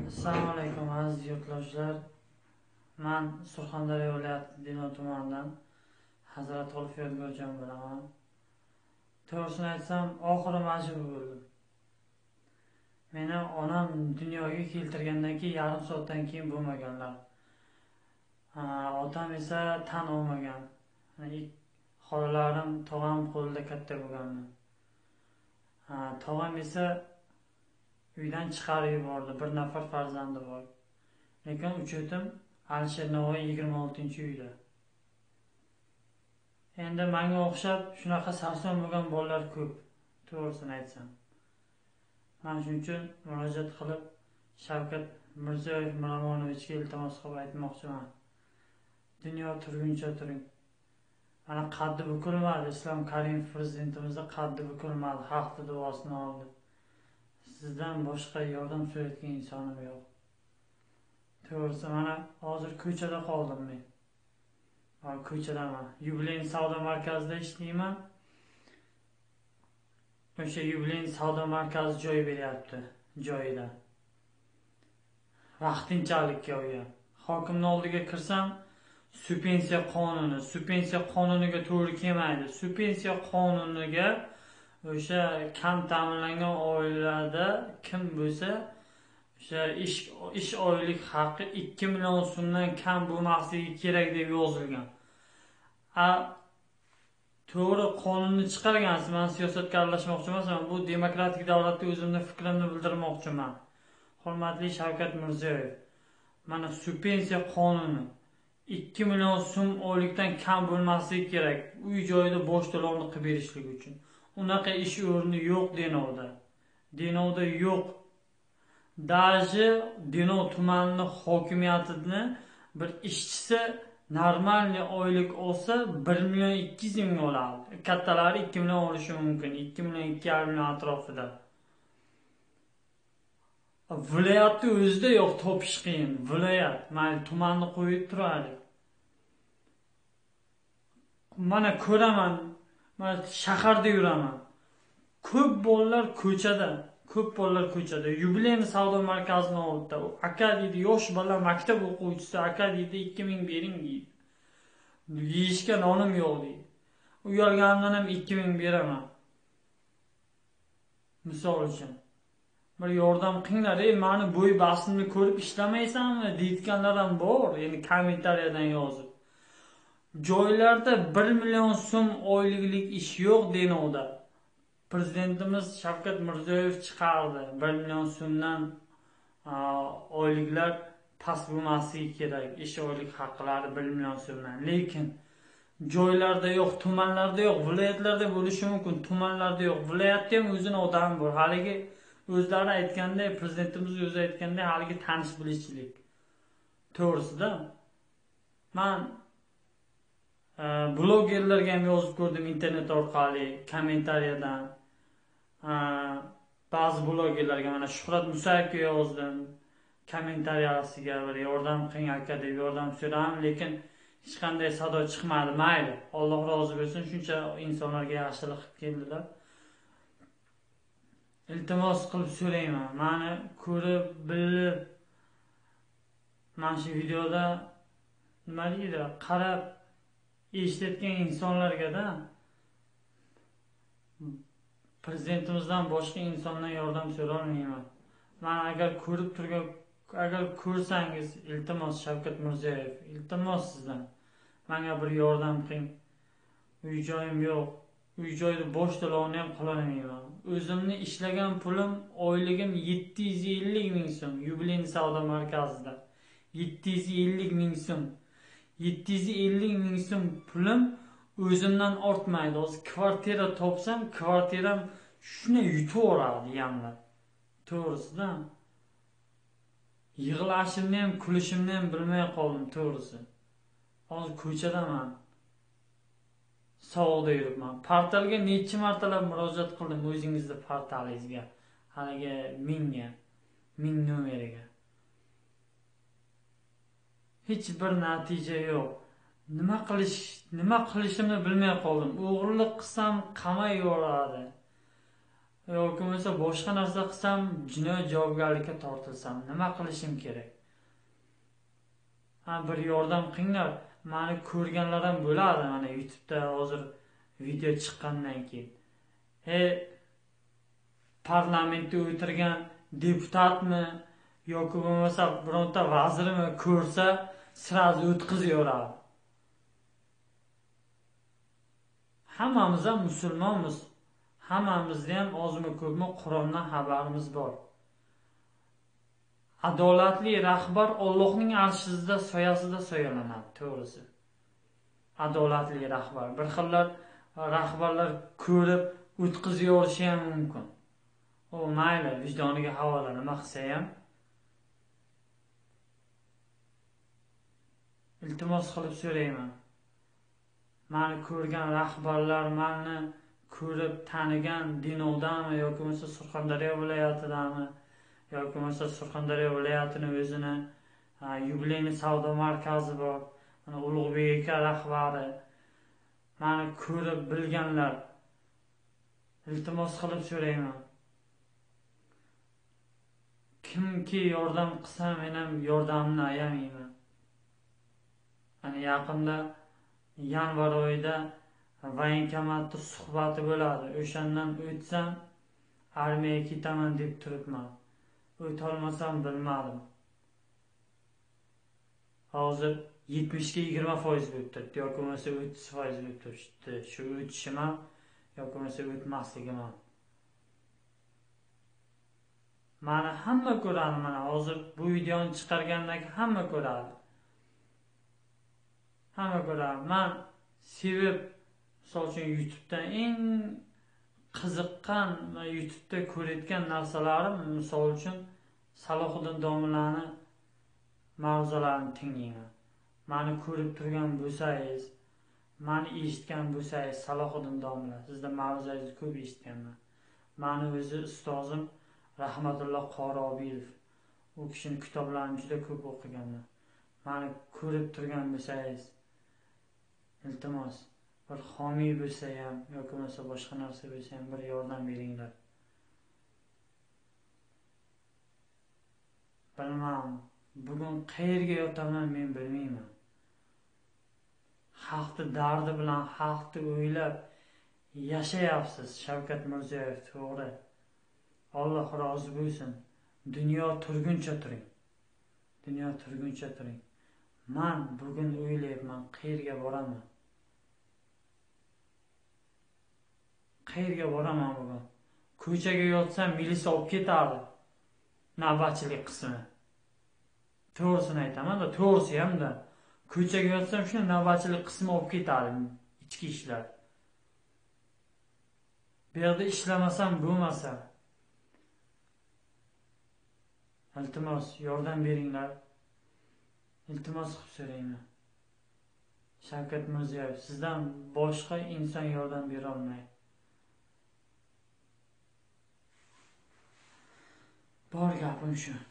Assalomu alaykum aziz yurtdoshlar. Men Surxondaryo viloyati Denov tumanidan Hazrat Olif Yodgorjon bo'laman. To'g'risini aytsam, oxiri majbur bo'ldim. Meni onam dunyoga keltirgandan keyin yarim soatdan keyin bo'lmaganlar. Otam esa tan olmagan. Xolalarim, tog'am qo'lida katta bo'lganman. Tog'am esa uydan chiqarib yubordi. Bir nafar farzandi bor. Lekin uchetim Alisher Navoiy 26-uyda. Endi menga o'xshab shunaqa sarson bo'lgan bolalar ko'p, to'g'risini aytsam. Men shuning uchun murojaat qilib Shavkat Mirziyoyev Miromonovichga iltimos qilib aytmoqchiman. Dunyo turguncha turing. Mana qaddi bukilmadi, Islom Karimov prezidentimizda qaddi bukilmadi, xalqning duosini oldi. Sizdan boshqa yordam so'rayotgan insonim yo'q. To'g'risi mana hozir ko'chada qoldim men. Ko'chadaman. Yubiley savdo markazida ishlayman. O'sha Yubiley savdo markazi joy beryapti, joyida. Vaqtinchalikka uya. Hokimning oldiga kirsam, subvensiya qonuniga to'g'ri kelmaydi. Subvensiya qonuniga o'sha kam ta'minlangan oilalarda kim bo'lsa, o'sha ish oylik haqqi 2 million so'mdan kam bo'lmasligi kerak deb yozilgan. To'g'ri qonunni chiqargansiz, men siyosatga aralashmoqchi emasman. Bu demokratik davlatda o'zimning fikrimni bildirmoqchiman. Hurmatli Shavkat Mirziyoyev, mana subvensiya qonuni 2 million so'm oylikdan kam bo'lmasligi kerak. Uy joyida bo'sh to'lovni qilib berishlik uchun. Unaqa ish o'rni yo'q Denovda. Denovda yo'q. Daji Denov tumani hokimiyatini bir ishchisi normalniy oylik olsa 1 million 200 ming oladi. Kattalari 2 million olishi mumkin. 2 million 2,5 million atrofida. Viloyatda o'zida yo'q, topish qiyin. Viloyat, mayli tumanni qo'yib turadi. Mana ko'raman, men shaharda yuraman. Ko'p bolalar ko'chada. Yubiley savdo markazining oldida. Aka deydi, yosh bola maktab o'quvchisi, aka deydi 2000 bering deydi. Yeyishga nonim yo'q deydi. Uyalganimdan ham 2000 beraman. Misol uchun. Bir yordam qilinglar, meni bo'y bastimni ko'rib ishlamaysanmi deyotganlar ham bor, ya'ni kommentariyadan yozib. Joylarda 1 million so'm oylik ish yo'q Denovda. Prezidentimiz Shavkat Mirziyoyev chiqardi. 1 million so'mdan oyliklar past bo'lmasligi kerak. Ish oylik haqlari 1 million so'mdan. Lekin joylarda yo'q, tumanlarda yo'q, viloyatlarda bo'lishi mumkin, tumanlarda yo'q. Viloyatda ham o'zining odami bor. Haligi o'zlari aytganda, prezidentimiz o'zi aytganda, haligi tanish bilishchilik. To'g'risida men blogerlarga ham yozib ko'rdim internet orqali, kommentariyadan. Ba'zi blogerlarga, mana Shuhrat Musayevga yozdim, kommentariyasiga bir yordam qiling aka deb yordam so'radim, lekin hech qanday sado chiqmadi. Mayli, Alloh rozi bo'lsin, shuncha insonlarga yaxshilik qilib keldilar. Iltimos qilib so'rayman, meni ko'rib, bilib, mana shu videoda nima deydi, qarab eshitayotgan insonlarga-da prezidentimizdan boshqa insondan yordam so'ra olmayman. Men agar ko'rsangiz, iltimos Shavkat Mirziyoyev, iltimos sizdan menga bir yordam qiling. Uy joyim yo'q. Uy joyda bo'sh to'lovni ham qila olmayman. O'zimni ishlagan pulim oyligim 750 ming so'm. Yubiley savdo markazida 750 ming so'm. 750 ming so'm pulim o'zimdan ortmaydi. Hozir kvartira topsam, kvartiram shuni yutib yuboradi yamlab. To'g'risida yig'lashimni ham, kulishimni ham bilmay qoldim, to'g'risi. Hozir ko'chadaman. Savdoda yuribman. Portalga necha martalab murojaat qildim o'zingizning portalingizga. Haligi 1000 nomeriga. Hech bir natija yo'q. Nima qilishimni bilmay qoldim. O'g'irlik qilsam qamay yuboradi. yoki bo'lmasa boshqa narsa qilsam jinoyat javobgarlikka tortilsam nima qilishim kerak? Bir yordam qilinglar. Meni ko'rganlar ham bo'ladi, mana YouTube'da hozir video chiqqandan keyin. Parlamentda o'tirgan deputatmi yoki bo'lmasa bironta vazirmi ko'rsa, sirazi o'tkazib yuboradi. Hammamiz ham musulmonmiz. Hammamizda ham ozmi ko'pmi Qur'ondan xabarimiz bor. Adolatli rahbar Allohning arshida soyasida soyalanadi, to'g'risi. Adolatli rahbar. Bir xillar rahbarlar ko'rib o'tkazib yuborishi ham mumkin. O mayli, vijdoniga havola, nima qilsa ham. Iltimos qilib so'rayman. Meni ko'rgan rahbarlar, meni ko'rib tanigan Dinovdami yoki bo'lmasa Surxondaryo viloyatidami yoki bo'lmasa Surxondaryo viloyatining o'zini yubileyli savdo markazi bor. Mana Ulug'bek aka rahbari. Meni ko'rib bilganlar. Iltimos qilib so'rayman. Kimki yordam qilsa, men ham yordamni ayamayman. Yaqinda yanvar oyida voyenkomatda suhbati bo'ladi. O'shandan o'tsam armiyaga ketaman deb turibman. O'tolmasam bilmadim. Hozir 70 ga 20% bo'lib turibdi yoki bo'lmasa 30% bo'lib turibdi. Shu o'tishim ham yoki bo'lmasa o'tmasligim ham. Mana hamma ko'radi, mana hozir bu videoni chiqargandagi hamma ko'radi. Hamma ko'radi. Men sevib, misol uchun YouTube'dan eng qiziqqan va YouTube'da ko'rayotgan narsalarim, misol uchun Salohiddin domlani mavzularini tinglayman. Meni ko'rib turgan bo'lsangiz, meni eshitgan bo'lsangiz, Salohiddin domla, sizda mavzungizni ko'p eshitganman. Meni o'zi ustozim Rahmatulloh Qoriobiyov. U kishining kitoblarini juda ko'p o'qiganman. Meni ko'rib turgan bo'lsangiz, iltimos, bir homiy bo'lsa ham yoki bo'lmasa boshqa narsa bo'lsa ham bir yordam beringlar. Bilmadim, bugun qayerga yotaman men bilmayman. Xalqni dardi bilan, xalqni o'ylab yashayapsiz, Shavkat Mirziyoyev, to'g'ri. Alloh rozi bo'lsin. Dunyo turguncha turing. Dunyo turguncha turing. Men bugun o'ylayapman, qayerga boraman? Qayerga boraman bugun? Ko'chaga yotsam militsiya olib ketadi. Navbatchilik qismi. To'g'risini aytaman-da, to'g'risi ham-da. Ko'chaga yotsam shuni navbatchilik qismi olib ketadi, ichki ishlar. Bu yerda ishlamasam bo'lmasa. Iltimos, yordam beringlar. Iltimos qilib so'rayman. Shavkat Mirziyoyev, sizdan boshqa inson yordam bera olmaydi. Bor gapim shu.